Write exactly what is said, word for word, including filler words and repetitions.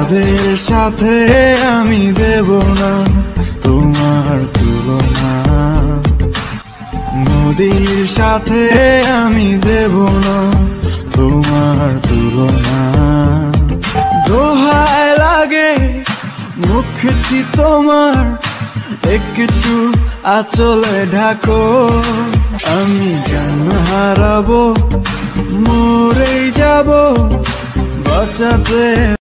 যাদের সাথে আমি দেব না তোমার তুলনা, নদীর সাথে আমি দেব না তোমার তুলনা। দোহায় লাগে মুখটি তোমার, একটু আঁচলে ঢাকো, আমি জ্ঞান হারাবো, মরে যাব বাঁচাতে